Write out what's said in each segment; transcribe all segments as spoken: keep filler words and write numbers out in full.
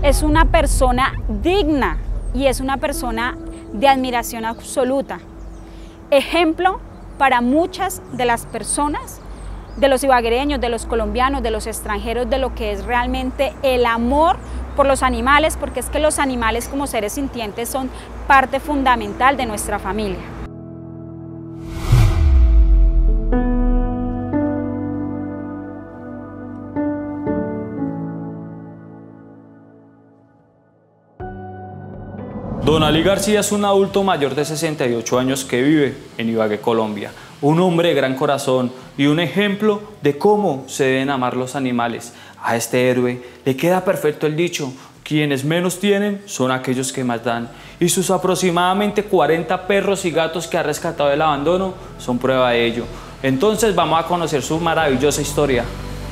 es una persona digna y es una persona de admiración absoluta. Ejemplo para muchas de las personas, de los ibaguereños, de los colombianos, de los extranjeros, de lo que es realmente el amor por los animales, porque es que los animales como seres sintientes son parte fundamental de nuestra familia. Don Ali García es un adulto mayor de sesenta y ocho años que vive en Ibagué, Colombia. Un hombre de gran corazón y un ejemplo de cómo se deben amar los animales. A este héroe le queda perfecto el dicho: quienes menos tienen son aquellos que más dan. Y sus aproximadamente cuarenta perros y gatos que ha rescatado del abandono son prueba de ello. Entonces vamos a conocer su maravillosa historia.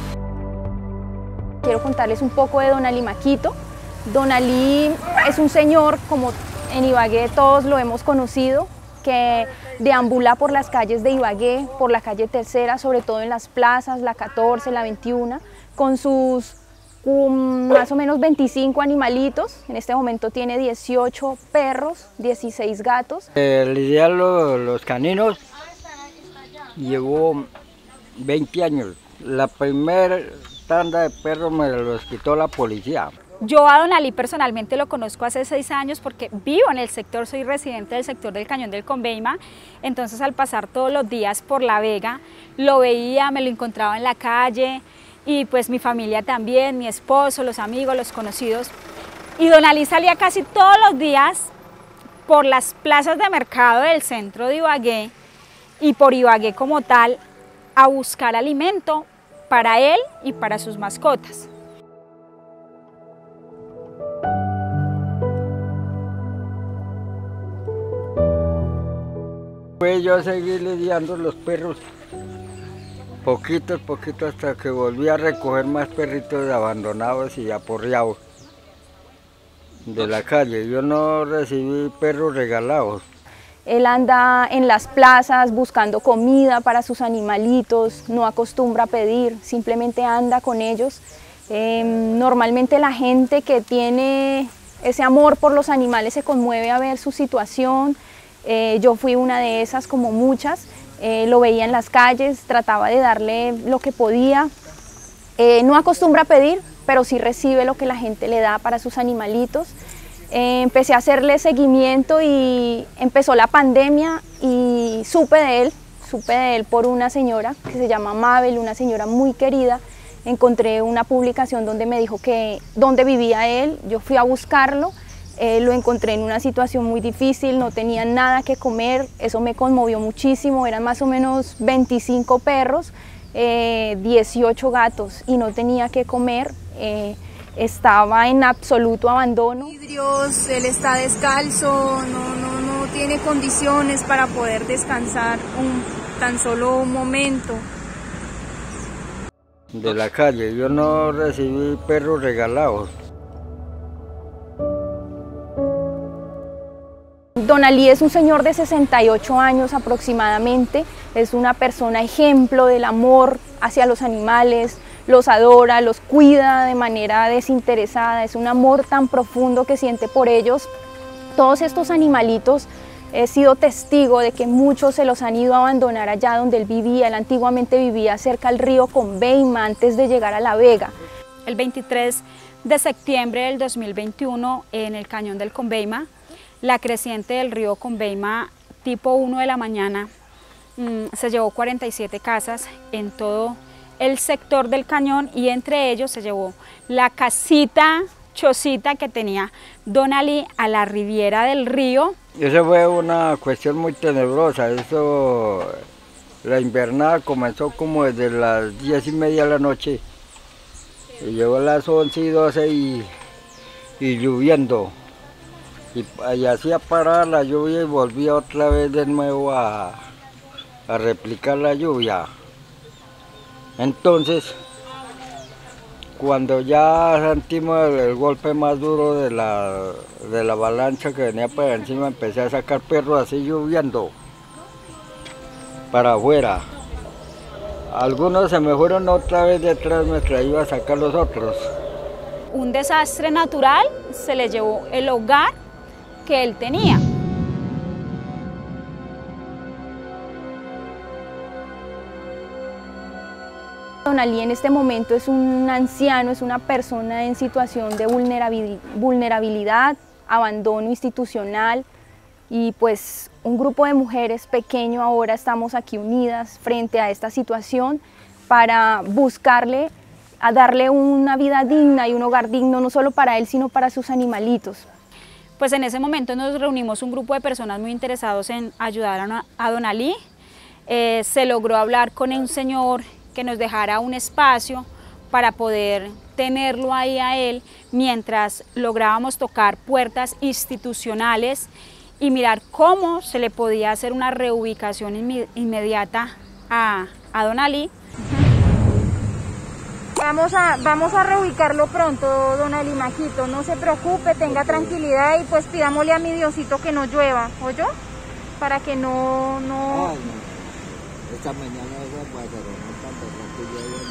Quiero contarles un poco de Don Ali Maquito. Don Ali es un señor, como en Ibagué todos lo hemos conocido, que deambula por las calles de Ibagué, por la calle Tercera, sobre todo en las plazas, la catorce, la veintiuna, con sus um, más o menos veinticinco animalitos. En este momento tiene dieciocho perros, dieciséis gatos. Eh, lidiar los, los caninos llevó veinte años. La primera tanda de perros me los quitó la policía. Yo a Don Ali personalmente lo conozco hace seis años porque vivo en el sector, soy residente del sector del Cañón del Conveima, entonces al pasar todos los días por La Vega, lo veía, me lo encontraba en la calle y pues mi familia también, mi esposo, los amigos, los conocidos. Y Don Ali salía casi todos los días por las plazas de mercado del centro de Ibagué y por Ibagué como tal a buscar alimento para él y para sus mascotas. Pues yo seguí lidiando los perros, poquito, poquito, hasta que volví a recoger más perritos abandonados y aporreados de la calle. Yo no recibí perros regalados. Él anda en las plazas buscando comida para sus animalitos, no acostumbra a pedir, simplemente anda con ellos. Eh, normalmente la gente que tiene ese amor por los animales se conmueve a ver su situación. Eh, yo fui una de esas, como muchas, eh, lo veía en las calles, trataba de darle lo que podía. Eh, no acostumbra a pedir, pero sí recibe lo que la gente le da para sus animalitos. Eh, empecé a hacerle seguimiento y empezó la pandemia y supe de él, supe de él por una señora que se llama Mabel, una señora muy querida. Encontré una publicación donde me dijo que dónde vivía él, yo fui a buscarlo. Eh, lo encontré en una situación muy difícil, no tenía nada que comer, eso me conmovió muchísimo, eran más o menos veinticinco perros, eh, dieciocho gatos y no tenía que comer, eh, estaba en absoluto abandono. Él está descalzo, no, no, no tiene condiciones para poder descansar un, tan solo un momento. De la calle, yo no recibí perros regalados. Don Ali es un señor de sesenta y ocho años aproximadamente, es una persona ejemplo del amor hacia los animales, los adora, los cuida de manera desinteresada, es un amor tan profundo que siente por ellos. Todos estos animalitos, he sido testigo de que muchos se los han ido a abandonar allá donde él vivía. Él antiguamente vivía cerca al río Conveima antes de llegar a La Vega. El veintitrés de septiembre del dos mil veintiuno en el Cañón del Conveima, la creciente del río Conveima, tipo uno de la mañana, mmm, se llevó cuarenta y siete casas en todo el sector del cañón y entre ellos se llevó la casita, chocita que tenía Don Ali a la riviera del río. Eso fue una cuestión muy tenebrosa, eso, la invernada comenzó como desde las diez y media de la noche y llegó a las once y doce y, y lloviendo. Y, y hacía parar la lluvia y volvía otra vez de nuevo a, a replicar la lluvia. Entonces, cuando ya sentimos el, el golpe más duro de la, de la avalancha que venía para encima, empecé a sacar perros así lloviendo para afuera. Algunos se me fueron otra vez detrás, me traía a sacar los otros. un desastre natural se le llevó el hogar que él tenía. Don Ali en este momento es un anciano, es una persona en situación de vulnerabilidad, abandono institucional, y pues un grupo de mujeres pequeño ahora estamos aquí unidas frente a esta situación para buscarle, a darle una vida digna y un hogar digno no solo para él sino para sus animalitos. Pues en ese momento nos reunimos un grupo de personas muy interesados en ayudar a, a Don Ali. Eh, se logró hablar con un señor que nos dejara un espacio para poder tenerlo ahí a él mientras lográbamos tocar puertas institucionales y mirar cómo se le podía hacer una reubicación inmediata a, a Don Ali. Vamos a, vamos a reubicarlo pronto, Don Ali Majito, no se preocupe, tenga tranquilidad y pues pidámosle a mi Diosito que no llueva, ¿oyó? Para que no... no... Ay, no. Esta mañana esa puede ser una tanta tranquilidad.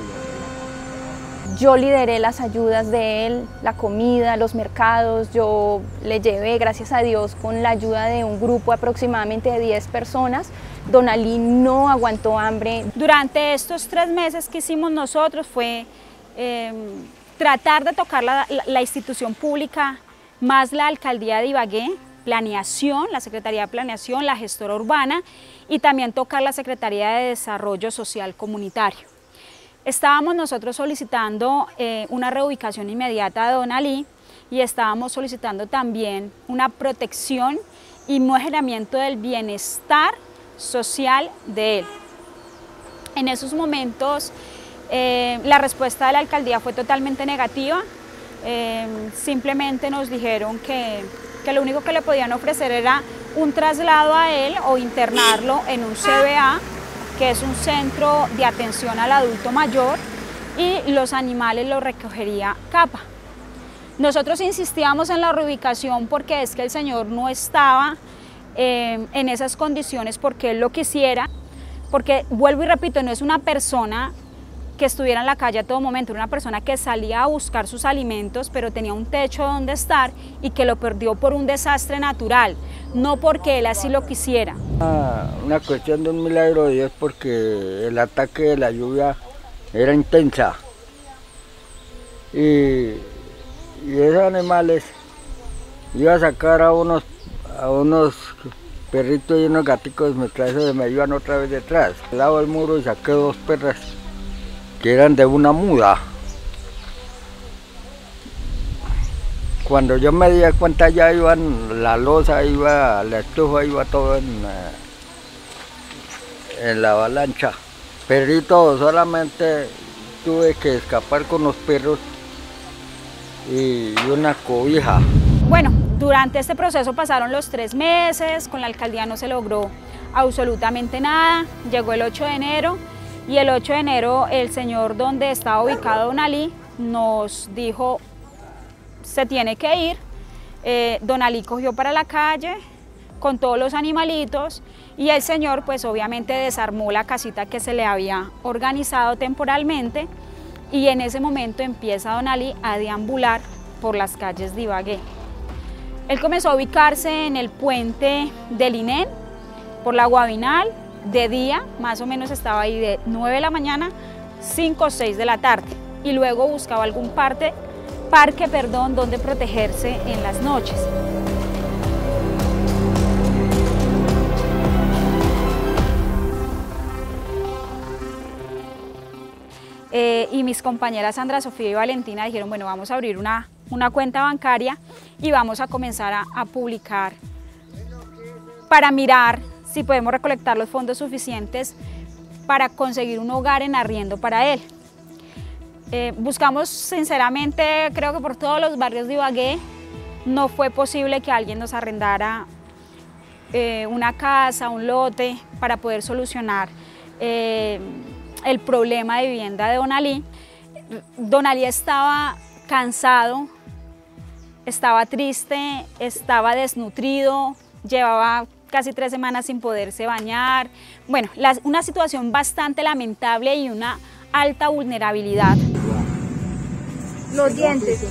Yo lideré las ayudas de él, la comida, los mercados, yo le llevé, gracias a Dios, con la ayuda de un grupo aproximadamente de diez personas. Don Ali no aguantó hambre. Durante estos tres meses que hicimos nosotros fue eh, tratar de tocar la, la, la institución pública, más la alcaldía de Ibagué, planeación, la Secretaría de Planeación, la gestora urbana y también tocar la Secretaría de Desarrollo Social Comunitario. Estábamos nosotros solicitando eh, una reubicación inmediata de Don Ali y estábamos solicitando también una protección y mejoramiento del bienestar social de él. En esos momentos eh, la respuesta de la alcaldía fue totalmente negativa, eh, simplemente nos dijeron que, que lo único que le podían ofrecer era un traslado a él o internarlo en un C B A, que es un centro de atención al adulto mayor, y los animales los recogería CAPA. Nosotros insistíamos en la reubicación porque es que el señor no estaba eh, en esas condiciones porque él lo quisiera, porque vuelvo y repito, no es una persona que estuviera en la calle a todo momento, era una persona que salía a buscar sus alimentos, pero tenía un techo donde estar y que lo perdió por un desastre natural, no porque él así lo quisiera. Una, una cuestión de un milagro de Dios porque el ataque de la lluvia era intensa y, y esos animales iba a sacar a unos, a unos perritos y unos gaticos mientras se me iban otra vez detrás. Al lado del muro y saqué dos perras que eran de una muda. Cuando yo me di cuenta ya iban, la losa iba, la estufa iba todo en, en la avalancha. Perrito, solamente tuve que escapar con los perros y una cobija. Bueno, durante este proceso pasaron los tres meses, con la alcaldía no se logró absolutamente nada, llegó el ocho de enero y el ocho de enero el señor donde estaba ubicado Don Ali nos dijo se tiene que ir. eh, Don Ali cogió para la calle con todos los animalitos y el señor pues obviamente desarmó la casita que se le había organizado temporalmente y en ese momento empieza Don Ali a deambular por las calles de Ibagué. Él comenzó a ubicarse en el puente del Inén, por la Guabinal, de día, más o menos estaba ahí de nueve de la mañana, cinco o seis de la tarde, y luego buscaba algún parte, parque perdón, donde protegerse en las noches. Eh, y mis compañeras Sandra Sofía y Valentina dijeron, bueno, vamos a abrir una, una cuenta bancaria y vamos a comenzar a, a publicar para mirar si podemos recolectar los fondos suficientes para conseguir un hogar en arriendo para él. Eh, buscamos sinceramente, creo que por todos los barrios de Ibagué, no fue posible que alguien nos arrendara eh, una casa, un lote, para poder solucionar eh, el problema de vivienda de Don Ali. Don Ali estaba cansado, estaba triste, estaba desnutrido, llevaba casi tres semanas sin poderse bañar. Bueno, la, una situación bastante lamentable y una alta vulnerabilidad. los dientes.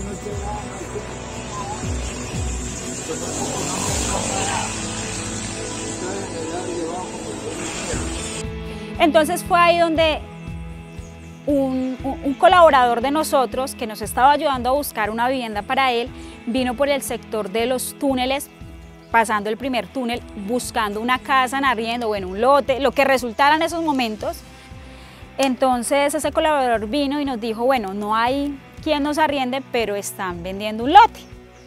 Entonces fue ahí donde un, un, un colaborador de nosotros que nos estaba ayudando a buscar una vivienda para él, vino por el sector de los túneles, pasando el primer túnel, buscando una casa en arriendo, bueno, un lote, lo que resultara en esos momentos. Entonces ese colaborador vino y nos dijo, bueno, no hay quien nos arriende, pero están vendiendo un lote.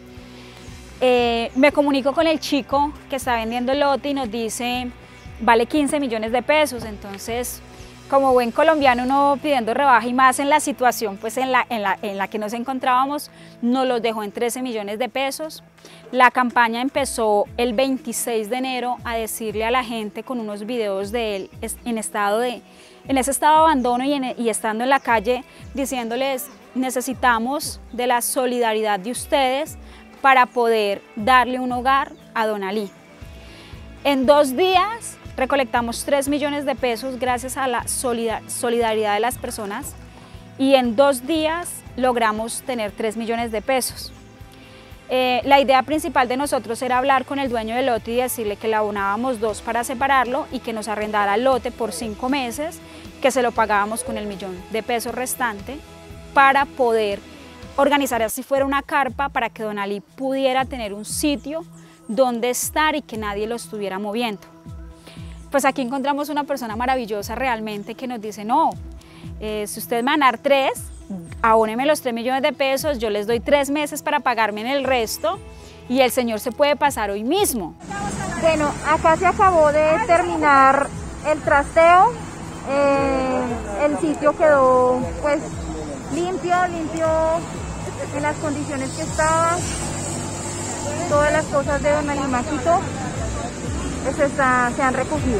Eh, me comunico con el chico que está vendiendo el lote y nos dice, vale quince millones de pesos. Entonces, como buen colombiano, uno pidiendo rebaja y más en la situación pues en la, en la, en la que nos encontrábamos, nos los dejó en trece millones de pesos. La campaña empezó el veintiséis de enero a decirle a la gente con unos videos de él en, estado de, en ese estado de abandono y, en, y estando en la calle, diciéndoles, necesitamos de la solidaridad de ustedes para poder darle un hogar a Don Ali. En dos días recolectamos tres millones de pesos gracias a la solidaridad de las personas y en dos días logramos tener tres millones de pesos. Eh, la idea principal de nosotros era hablar con el dueño del lote y decirle que le abonábamos dos para separarlo y que nos arrendara el lote por cinco meses, que se lo pagábamos con el millón de pesos restante para poder organizar así fuera una carpa para que Don Ali pudiera tener un sitio donde estar y que nadie lo estuviera moviendo. Pues aquí encontramos una persona maravillosa realmente que nos dice, no, eh, si ustedes me van a dar tres, abóneme los tres millones de pesos, yo les doy tres meses para pagarme en el resto y el señor se puede pasar hoy mismo. Bueno, acá se acabó de terminar el trasteo, eh, el sitio quedó pues limpio, limpio en las condiciones que estaba, todas las cosas de Don Ali Maquito se, está, se han recogido.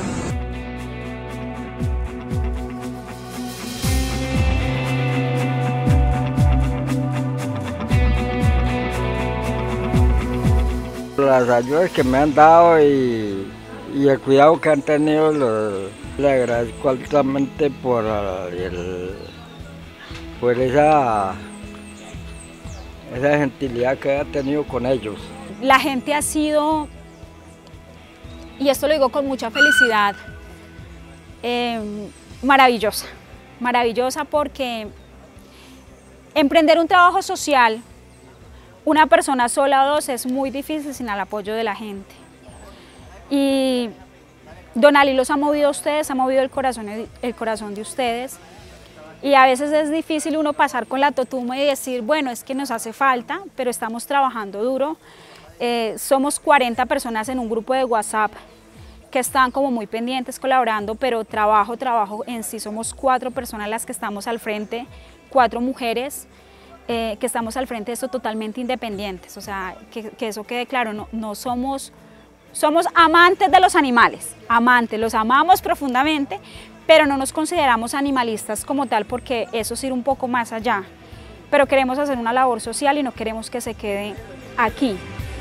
Las ayudas que me han dado y, y el cuidado que han tenido, lo, le agradezco altamente por, el, por esa, esa gentilidad que ha tenido con ellos. La gente ha sido, y esto lo digo con mucha felicidad, eh, maravillosa, maravillosa porque emprender un trabajo social, una persona sola o dos, es muy difícil sin el apoyo de la gente. Y Don Ali los ha movido a ustedes, ha movido el corazón, el corazón de ustedes. Y a veces es difícil uno pasar con la totuma y decir, bueno, es que nos hace falta, pero estamos trabajando duro. Eh, somos cuarenta personas en un grupo de WhatsApp que están como muy pendientes, colaborando, pero trabajo, trabajo en sí, somos cuatro personas las que estamos al frente, cuatro mujeres, Eh, que estamos al frente de esto totalmente independientes, o sea, que, que eso quede claro, no, no somos, somos amantes de los animales, amantes, los amamos profundamente, pero no nos consideramos animalistas como tal porque eso es ir un poco más allá, pero queremos hacer una labor social y no queremos que se quede aquí.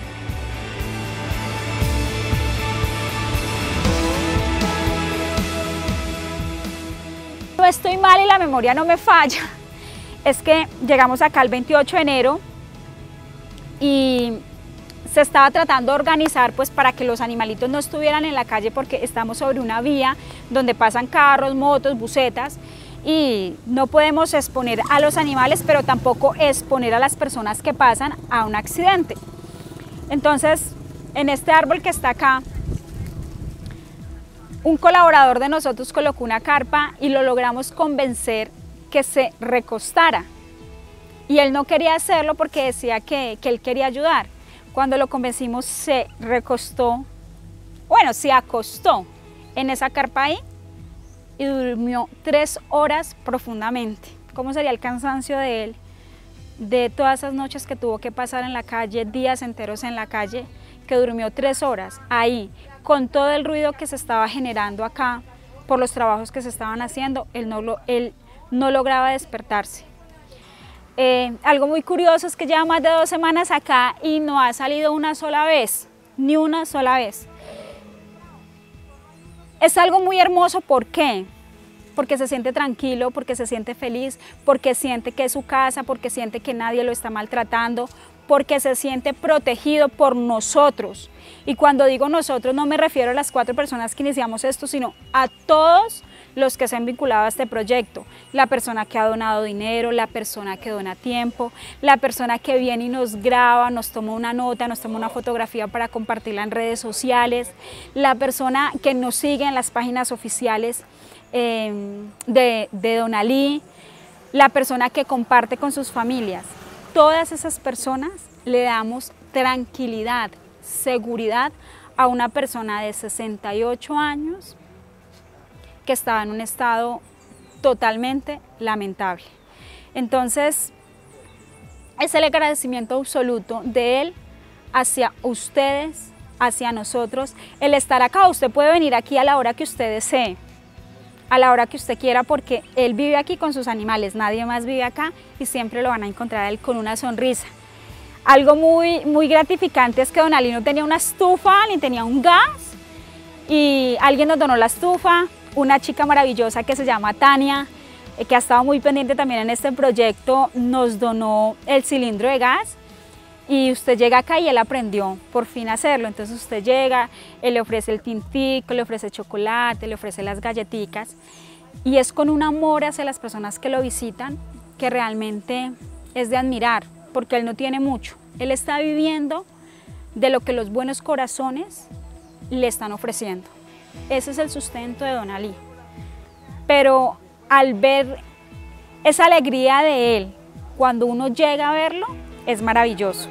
No estoy mal y la memoria no me falla. Es que llegamos acá el veintiocho de enero y se estaba tratando de organizar pues para que los animalitos no estuvieran en la calle porque estamos sobre una vía donde pasan carros, motos, busetas y no podemos exponer a los animales, pero tampoco exponer a las personas que pasan a un accidente. Entonces, en este árbol que está acá, un colaborador de nosotros colocó una carpa y lo logramos convencer que se recostara y él no quería hacerlo porque decía que, que él quería ayudar. Cuando lo convencimos se recostó, bueno, se acostó en esa carpa ahí y durmió tres horas profundamente. ¿Cómo sería el cansancio de él? De todas esas noches que tuvo que pasar en la calle, días enteros en la calle, que durmió tres horas ahí, con todo el ruido que se estaba generando acá por los trabajos que se estaban haciendo, él no lo... Él, no lograba despertarse. Eh, algo muy curioso es que lleva más de dos semanas acá y no ha salido una sola vez, ni una sola vez. Es algo muy hermoso, ¿por qué? porque se siente tranquilo, porque se siente feliz, porque siente que es su casa, porque siente que nadie lo está maltratando, porque se siente protegido por nosotros. Y cuando digo nosotros no me refiero a las cuatro personas que iniciamos esto, sino a todos los que se han vinculado a este proyecto, la persona que ha donado dinero, la persona que dona tiempo, la persona que viene y nos graba, nos toma una nota, nos toma una fotografía para compartirla en redes sociales, la persona que nos sigue en las páginas oficiales eh, de, de Donalí, la persona que comparte con sus familias. Todas esas personas le damos tranquilidad, seguridad a una persona de sesenta y ocho años que estaba en un estado totalmente lamentable. Entonces, es el agradecimiento absoluto de él hacia ustedes, hacia nosotros, el estar acá. Usted puede venir aquí a la hora que usted desee, a la hora que usted quiera, porque él vive aquí con sus animales, nadie más vive acá y siempre lo van a encontrar a él con una sonrisa. Algo muy, muy gratificante es que Donalí no tenía una estufa ni tenía un gas y alguien nos donó la estufa, una chica maravillosa que se llama Tania, eh, que ha estado muy pendiente también en este proyecto, nos donó el cilindro de gas y usted llega acá y él aprendió por fin a hacerlo. Entonces usted llega, él le ofrece el tintico, le ofrece chocolate, le ofrece las galletitas y es con un amor hacia las personas que lo visitan que realmente es de admirar, porque él no tiene mucho, él está viviendo de lo que los buenos corazones le están ofreciendo. Ese es el sustento de Donalí. Pero al ver esa alegría de él, cuando uno llega a verlo, es maravilloso.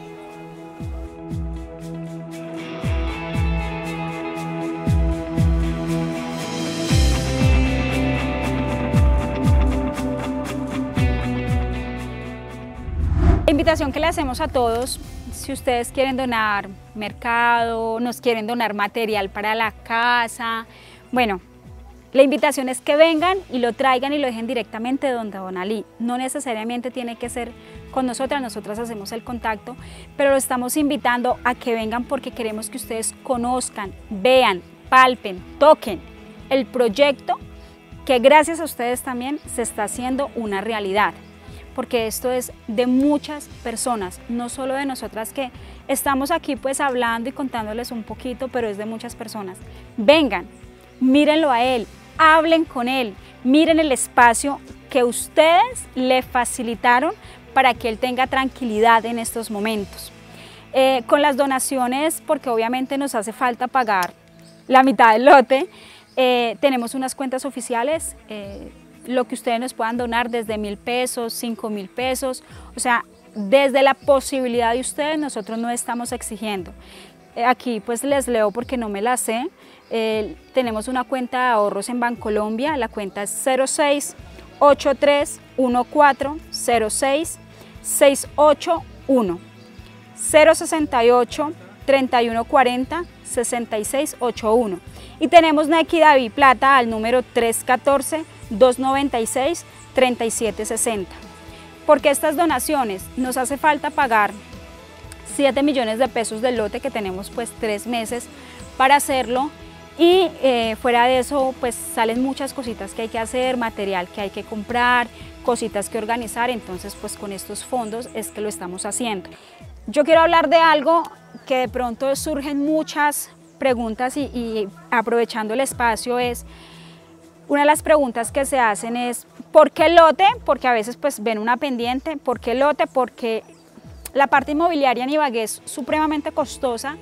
La invitación que le hacemos a todos, si ustedes quieren donar mercado, nos quieren donar material para la casa, bueno, la invitación es que vengan y lo traigan y lo dejen directamente donde Donalí. No necesariamente tiene que ser con nosotras, nosotras hacemos el contacto, pero lo estamos invitando a que vengan porque queremos que ustedes conozcan, vean, palpen, toquen el proyecto que gracias a ustedes también se está haciendo una realidad. Porque esto es de muchas personas, no solo de nosotras que estamos aquí pues hablando y contándoles un poquito, pero es de muchas personas. Vengan, mírenlo a él, hablen con él, miren el espacio que ustedes le facilitaron para que él tenga tranquilidad en estos momentos. Eh, con las donaciones, porque obviamente nos hace falta pagar la mitad del lote, eh, tenemos unas cuentas oficiales, eh, lo que ustedes nos puedan donar desde mil pesos, cinco mil pesos, o sea, desde la posibilidad de ustedes nosotros no estamos exigiendo. Eh, aquí pues les leo porque no me la sé, eh, tenemos una cuenta de ahorros en Bancolombia, la cuenta es cero seis ocho tres uno cuatro cero seis seis ocho uno, cero sesenta y ocho treinta y uno cuarenta sesenta y seis ochenta y uno y tenemos Nequi David Plata al número tres uno cuatro dos nueve seis treinta y siete sesenta. Porque estas donaciones nos hace falta pagar siete millones de pesos del lote que tenemos pues tres meses para hacerlo y eh, fuera de eso pues salen muchas cositas que hay que hacer, material que hay que comprar, cositas que organizar, entonces pues con estos fondos es que lo estamos haciendo. Yo quiero hablar de algo que de pronto surgen muchas preguntas y, y aprovechando el espacio es, una de las preguntas que se hacen es ¿por qué lote? Porque a veces pues ven una pendiente, ¿por qué lote? Porque la parte inmobiliaria en Ibagué es supremamente costosa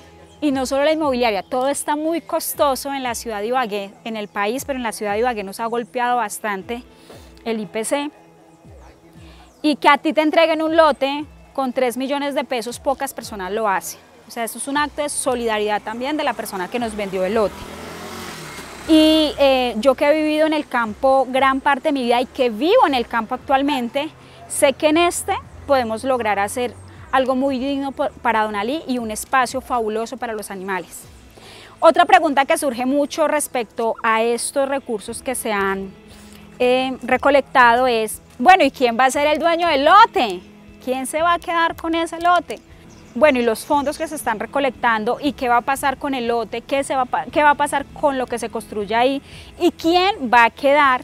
y no solo la inmobiliaria, todo está muy costoso en la ciudad de Ibagué, en el país, pero en la ciudad de Ibagué nos ha golpeado bastante el I P C y que a ti te entreguen un lote con tres millones de pesos, pocas personas lo hacen. O sea, esto es un acto de solidaridad también de la persona que nos vendió el lote. Y eh, yo que he vivido en el campo gran parte de mi vida y que vivo en el campo actualmente, sé que en este podemos lograr hacer algo muy digno para Donalí y un espacio fabuloso para los animales. Otra pregunta que surge mucho respecto a estos recursos que se han eh, recolectado es, bueno, ¿y quién va a ser el dueño del lote? ¿Quién se va a quedar con ese lote? Bueno, y los fondos que se están recolectando y qué va a pasar con el lote, qué, se va, qué va a pasar con lo que se construye ahí y quién va a quedar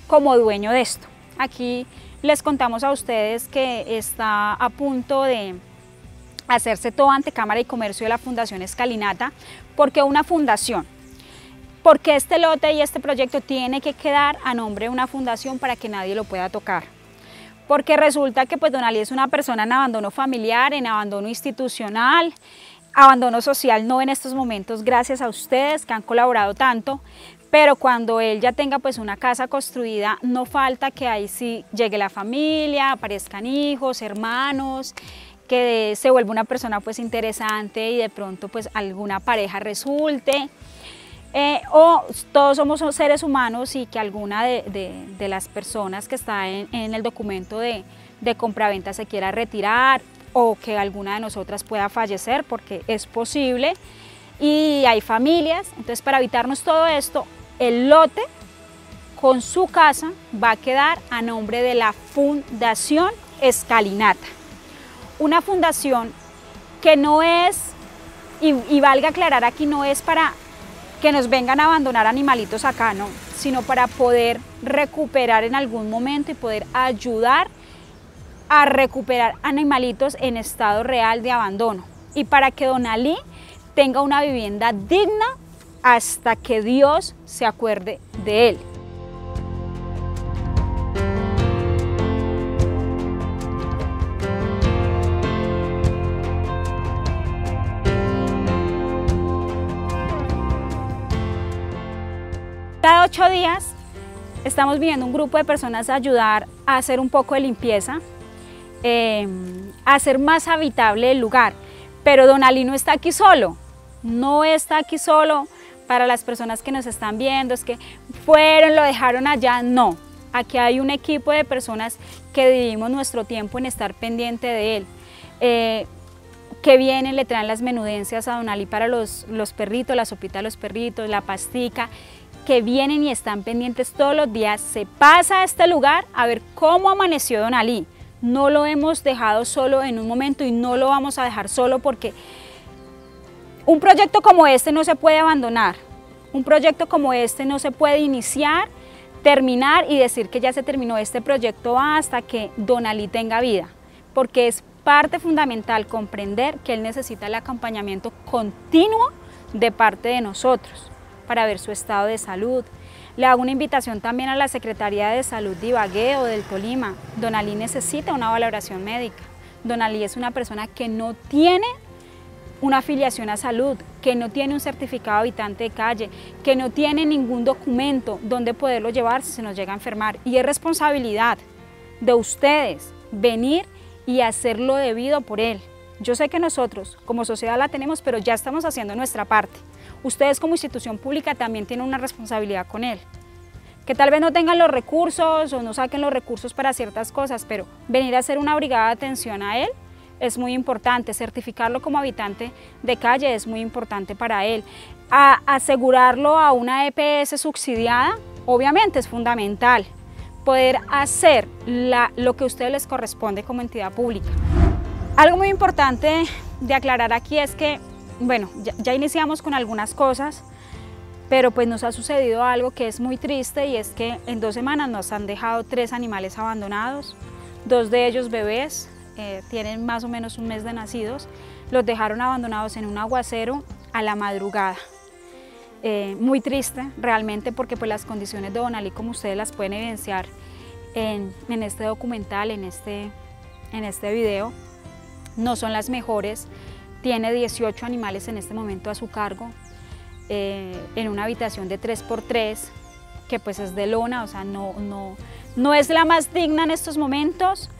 como dueño de esto. Aquí les contamos a ustedes que está a punto de hacerse todo ante Cámara y Comercio de la Fundación Escalinata. ¿Por qué una fundación? Porque este lote y este proyecto tiene que quedar a nombre de una fundación para que nadie lo pueda tocar. Porque resulta que pues Donalí es una persona en abandono familiar, en abandono institucional, abandono social no en estos momentos, gracias a ustedes que han colaborado tanto, pero cuando él ya tenga pues una casa construida, no falta que ahí sí llegue la familia, aparezcan hijos, hermanos, que se vuelva una persona pues interesante y de pronto pues alguna pareja resulte. Eh, o todos somos seres humanos y que alguna de, de, de las personas que está en, en el documento de, de compraventa se quiera retirar o que alguna de nosotras pueda fallecer, porque es posible y hay familias. Entonces, para evitarnos todo esto, el lote con su casa va a quedar a nombre de la Fundación Escalinata, una fundación que no es, y, y valga aclarar aquí, no es para que nos vengan a abandonar animalitos acá, no, sino para poder recuperar en algún momento y poder ayudar a recuperar animalitos en estado real de abandono y para que Donalí tenga una vivienda digna hasta que Dios se acuerde de él. Cada ocho días estamos viendo un grupo de personas a ayudar a hacer un poco de limpieza, eh, a hacer más habitable el lugar. Pero Donalí no está aquí solo, no está aquí solo para las personas que nos están viendo, es que fueron, lo dejaron allá, no. Aquí hay un equipo de personas que dividimos nuestro tiempo en estar pendiente de él. Eh, que vienen, le traen las menudencias a Donalí para los, los perritos, la sopita de los perritos, la pastica, que vienen y están pendientes todos los días, se pasa a este lugar a ver cómo amaneció Donalí. No lo hemos dejado solo en un momento y no lo vamos a dejar solo porque un proyecto como este no se puede abandonar. Un proyecto como este no se puede iniciar, terminar y decir que ya se terminó este proyecto hasta que Donalí tenga vida, porque es parte fundamental comprender que él necesita el acompañamiento continuo de parte de nosotros para ver su estado de salud. Le hago una invitación también a la Secretaría de Salud de Ibagué o del Tolima. Donalí necesita una valoración médica. Donalí es una persona que no tiene una afiliación a salud, que no tiene un certificado habitante de calle, que no tiene ningún documento donde poderlo llevar si se nos llega a enfermar. Y es responsabilidad de ustedes venir y hacer lo debido por él. Yo sé que nosotros como sociedad la tenemos, pero ya estamos haciendo nuestra parte. Ustedes como institución pública también tienen una responsabilidad con él. Que tal vez no tengan los recursos o no saquen los recursos para ciertas cosas, pero venir a hacer una brigada de atención a él es muy importante. Certificarlo como habitante de calle es muy importante para él. A asegurarlo a una E P S subsidiada, obviamente es fundamental. Poder hacer la, lo que a ustedes les corresponde como entidad pública. Algo muy importante de aclarar aquí es que bueno, ya, ya iniciamos con algunas cosas, pero pues nos ha sucedido algo que es muy triste y es que en dos semanas nos han dejado tres animales abandonados, dos de ellos bebés, eh, tienen más o menos un mes de nacidos, los dejaron abandonados en un aguacero a la madrugada. Eh, muy triste realmente porque pues las condiciones de Donalí, como ustedes las pueden evidenciar en, en este documental, en este, en este video, no son las mejores. Tiene dieciocho animales en este momento a su cargo, eh, en una habitación de tres por tres, que pues es de lona, o sea, no, no, no es la más digna en estos momentos,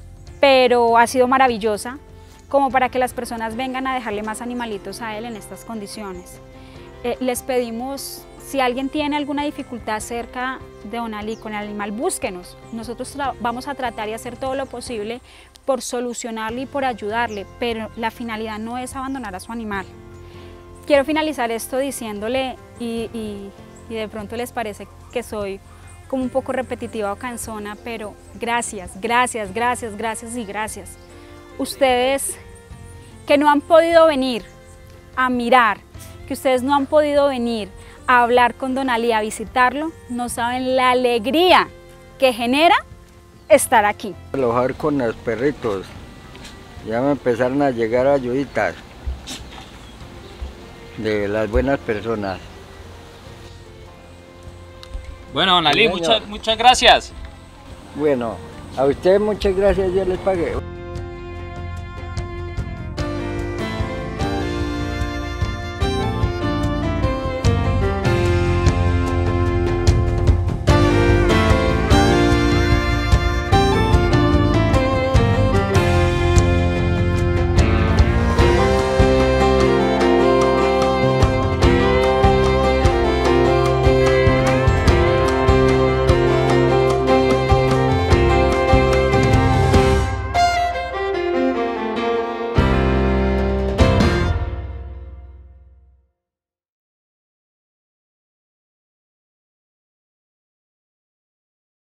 pero ha sido maravillosa, como para que las personas vengan a dejarle más animalitos a él en estas condiciones. Eh, les pedimos, si alguien tiene alguna dificultad cerca de Donalí con el animal, búsquenos. Nosotros vamos a tratar y hacer todo lo posible por solucionarle y por ayudarle, pero la finalidad no es abandonar a su animal. Quiero finalizar esto diciéndole, y, y, y de pronto les parece que soy como un poco repetitiva o cansona, pero gracias, gracias, gracias, gracias y gracias. Ustedes que no han podido venir a mirar, que ustedes no han podido venir a hablar con Donalí, a visitarlo, no saben la alegría que genera estar aquí. Trabajar con los perritos, ya me empezaron a llegar ayuditas de las buenas personas. Bueno, don Ali, Sí, muchas, muchas gracias. Bueno, a ustedes muchas gracias, yo les pagué.